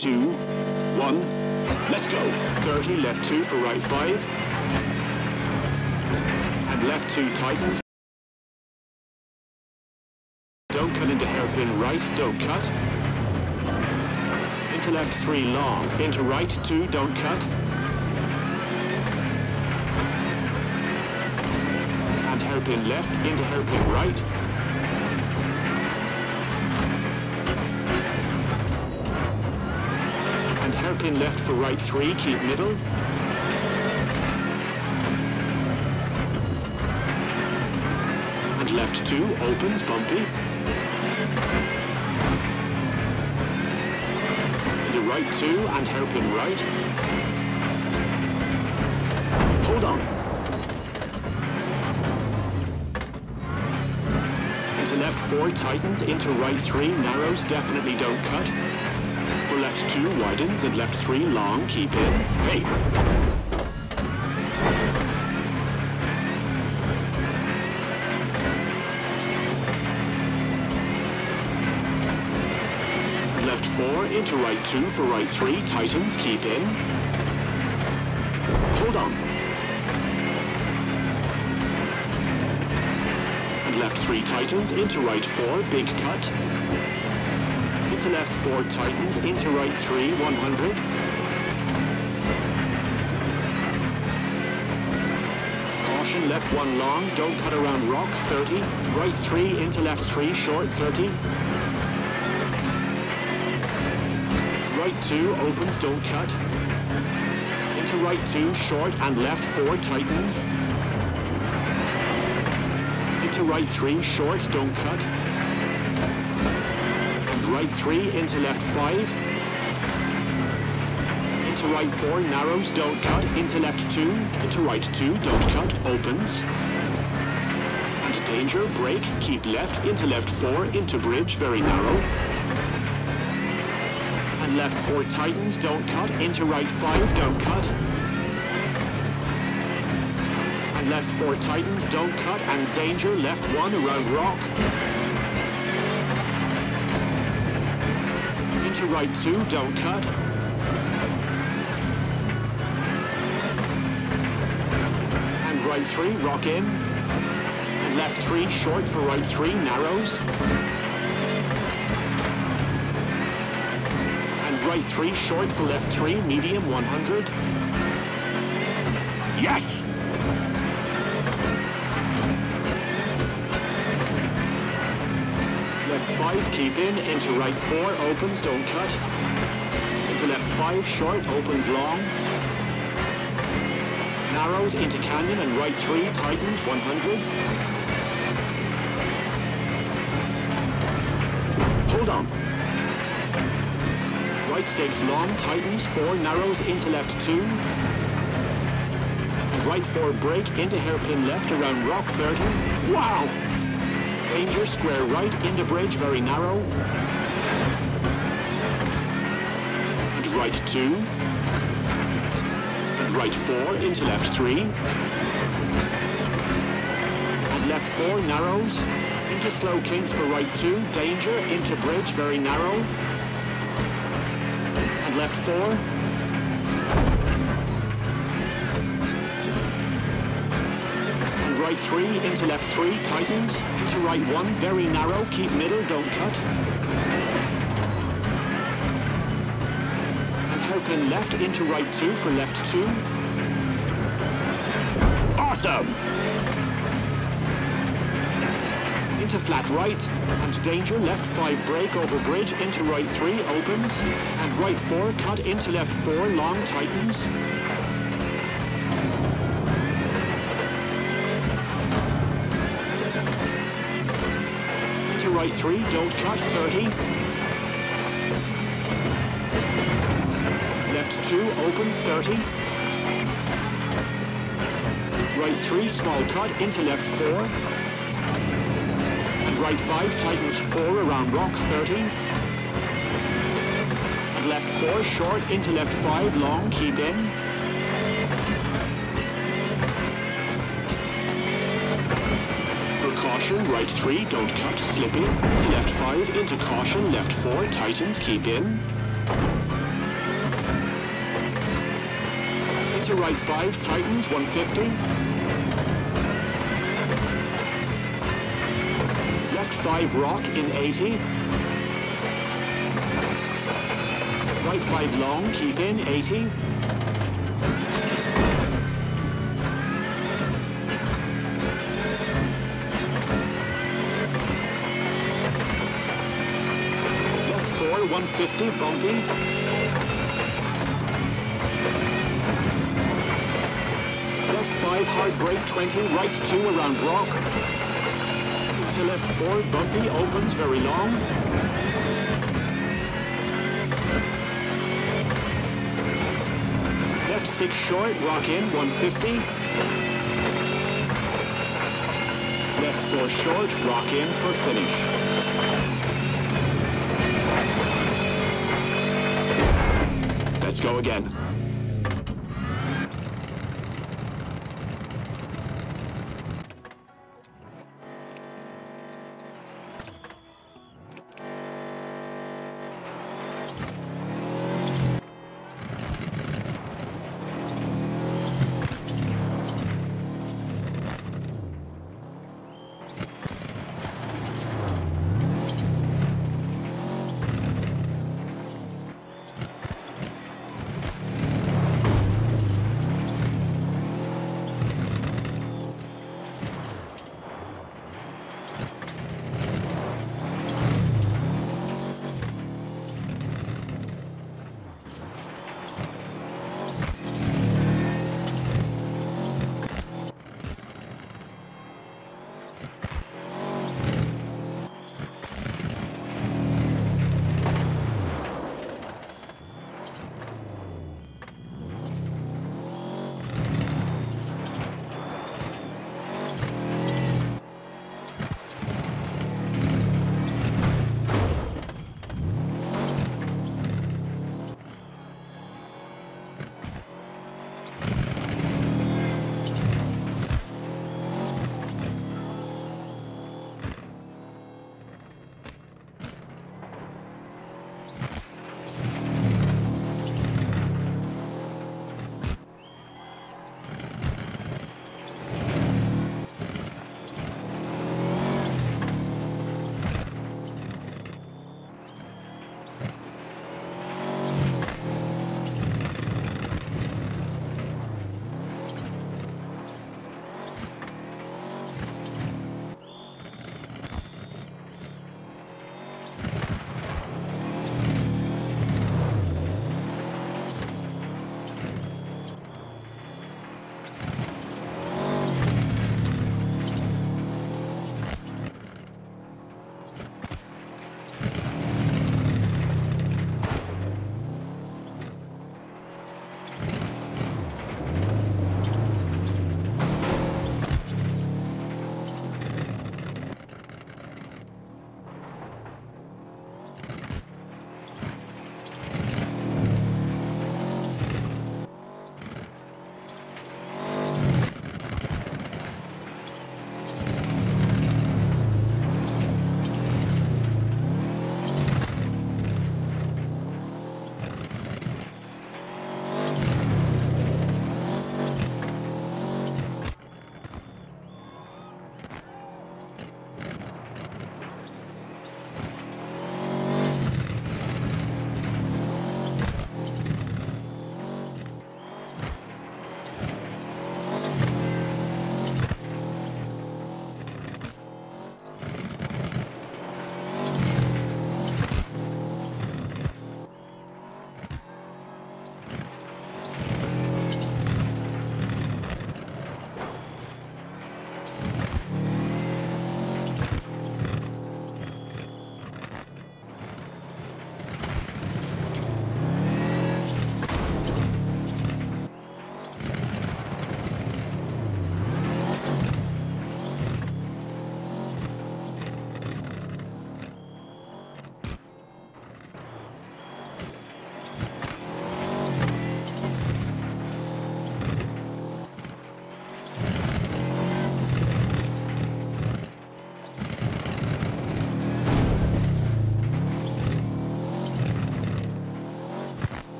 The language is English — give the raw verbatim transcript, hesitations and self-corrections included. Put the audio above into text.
two, one, let's go. thirty, left two for right five. And left two tightens. Don't cut into hairpin right, don't cut. Into left three long, into right two, don't cut. And hairpin left, into hairpin right. And hairpin left for right three, keep middle. And left two, opens, bumpy. Into right two and hairpin right. Hold on. Into left four, tightens, into right three, narrows, definitely don't cut. For left two, widens, and left three, long, keep in. Hey! Left four, into right two, for right three, tightens, keep in. Hold on. And left three, tightens, into right four, big cut. Into left four, tightens, into right three, one hundred. Caution, left one long, don't cut around rock, thirty. Right three, into left three, short, thirty. Right two, opens, don't cut. Into right two, short, and left four, tightens. Into right three, short, don't cut. And right three, into left five. Into right four, narrows, don't cut. Into left two, into right two, don't cut, opens. And danger, break, keep left, into left four, into bridge, very narrow. And left four, tightens, don't cut, into right five, don't cut. And left four, tightens, don't cut, and danger, left one, around rock. Into right two, don't cut. And right three, rock in. And left three, short for right three, narrows. Right three, short for left three, medium, one hundred. Yes! Left five, keep in, into right four, opens, don't cut. Into left five, short, opens long. Narrows, into canyon, and right three, tightens, one hundred. Hold on. Right six, long, tightens, four, narrows, into left two. And right four, break, into hairpin left, around rock, thirty. Wow! Danger, square right, into bridge, very narrow. And right two. And right four, into left three. And left four, narrows. Into slow kings for right two, danger, into bridge, very narrow. Left four. And right three, into left three, tightens. Into right one, very narrow, keep middle, don't cut. And hairpin left, into right two for left two. Awesome! Into flat right, and danger, left five, break over bridge, into right three, opens, and right four, cut, into left four, long, tightens. Into right three, don't cut, thirty. Left two, opens, thirty. Right three, small cut, into left four. Right five, tightens four, around rock, thirty. And left four, short, into left five, long, keep in. For caution, right three, don't cut, slipping. To left five, into caution, left four, tightens, keep in. Into right five, tightens, one fifty. Left five, rock in eighty. Right five long, keep in, eighty. Left four, one fifty, bumpy. Left five, hard brake, twenty, right two around rock. To left four, bumpy, opens, very long. Left six short, rock in, one fifty. Left four short, rock in for finish. Let's go again.